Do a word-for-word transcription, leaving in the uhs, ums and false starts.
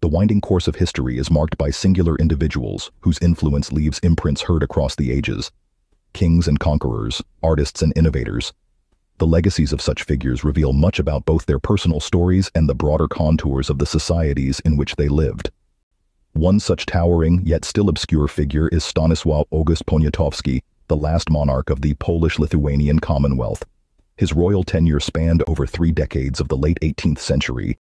The winding course of history is marked by singular individuals whose influence leaves imprints heard across the ages. Kings and conquerors, artists and innovators. The legacies of such figures reveal much about both their personal stories and the broader contours of the societies in which they lived. One such towering, yet still obscure figure is Stanisław August Poniatowski, the last monarch of the Polish-Lithuanian Commonwealth. His royal tenure spanned over three decades of the late eighteenth century,